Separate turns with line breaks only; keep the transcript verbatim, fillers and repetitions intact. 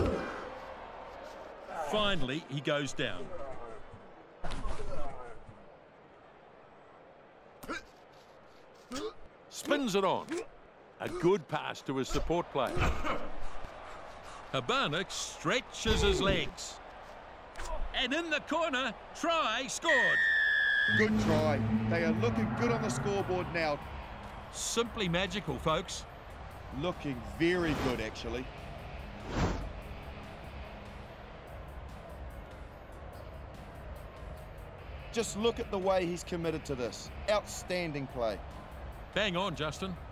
Finally, he goes down.
Spins it on. A good pass to his support player.
Habana stretches his legs. And in the corner, try scored.
Good try. They are looking good on the scoreboard now.
Simply magical, folks.
Looking very good, actually. Just look at the way he's committed to this. Outstanding play.
Bang on, Justin.